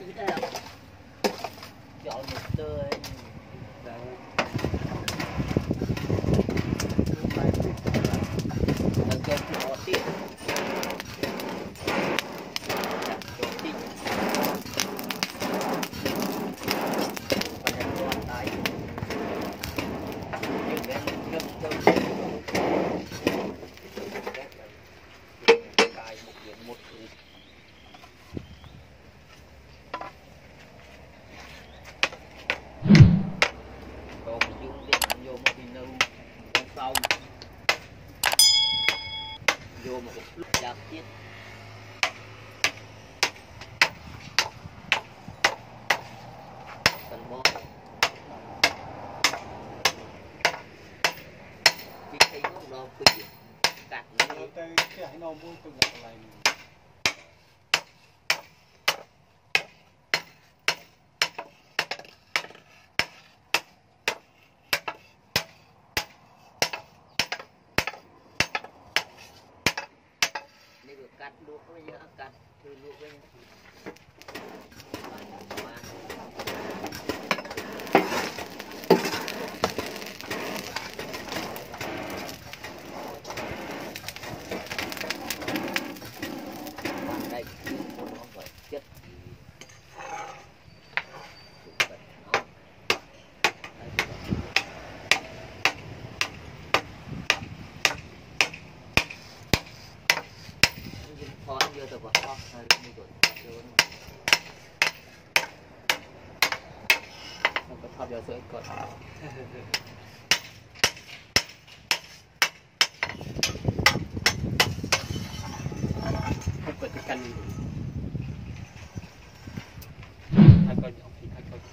chọn một tươi đừng cho nó tiếp vô một lúc giặt chết cần bó biết thấy nó đâu có gì cắt nó tới cái nó muốn tôi gặp lại cắt luộc với nhớ cắt thì luộc với đây nó phải chất khó ăn vô từ vào kho rồi đi rồi không có thọt vào sữa cột không có cái canh hai con ông thì hai con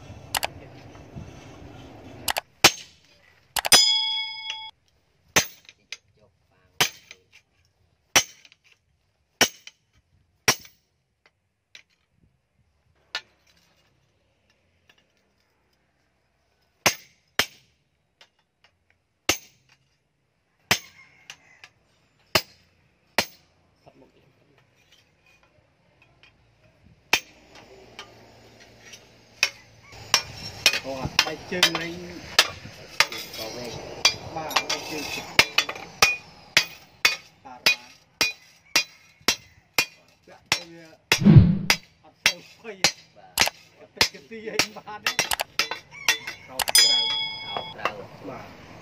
đây chân lên bảo vệ ba đây chân ba dạ tôi ăn sâu phơi cái tí anh ba đấy rau rau ba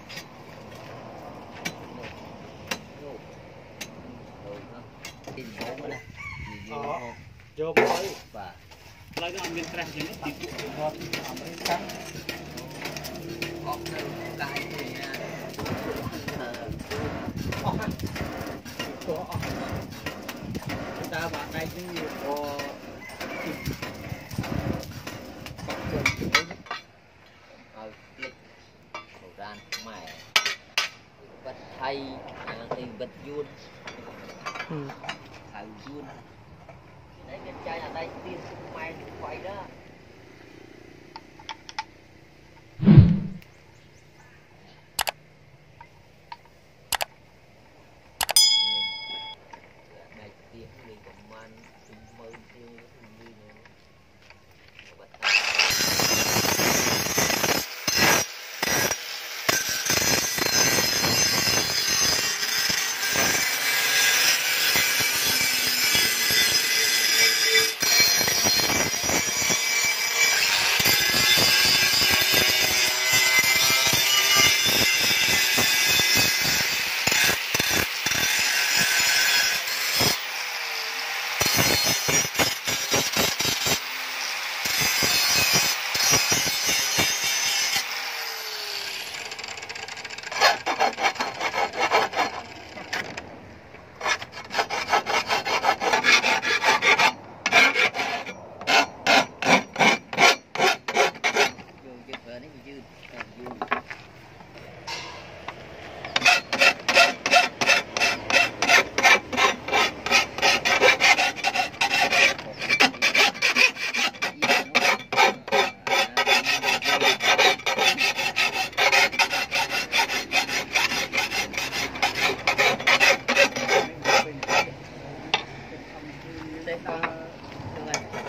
tìm bố này vô bối và lấy nó miếng tre cho nó tìm được ngon làm cái trắng có cái gì nha chúng ta bạn đây chứ nhiều có bắt chân click đồ ran mẹ vật thay hình vật vuông thằng vuông đấy bên trái là đây tiên may quay đó đây tiên thì còn man mơ như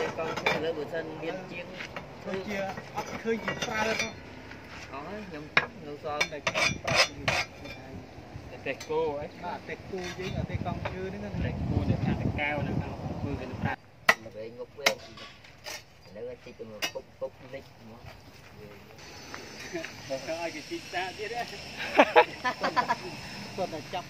đây con cái lỡ bữa thân miên chiên chia ấp khơi chỉ pha đó có nhung nhung so này tẹt cô ấy tẹt cô chứ là tẹt con chưa đến nên tẹt cô để ăn cao nè mưa cái nó mà về ngục về nó chỉ có một cục cục lít một cái cái chít ra chứ đấy còn là chậm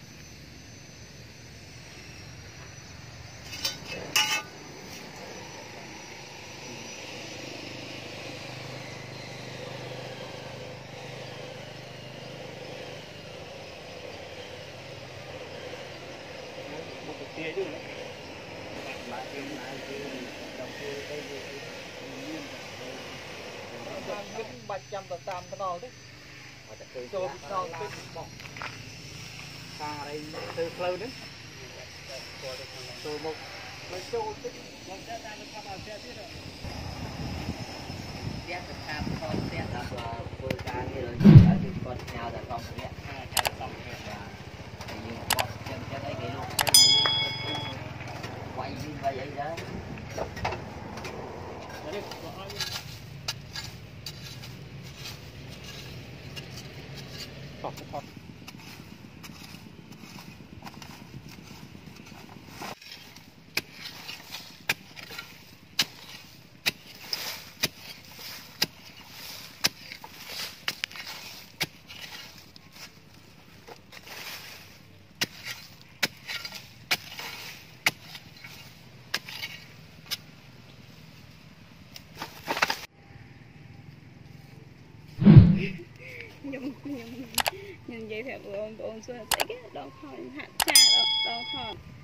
bạch trăm tờ tam tờ nọ đấy cho sau cái bọc thà đây từ lâu đấy từ một cái châu tích làm xe ta được các bạn xe tiếp rồi xét được tham con xét là vừa ra như rồi ở trên con nhau là con xét và thì con chân cho thấy cái lúc quay như vậy đó Phật nhưng vậy thì ôn xuân tới cái đòn thon hạt cha đòn thon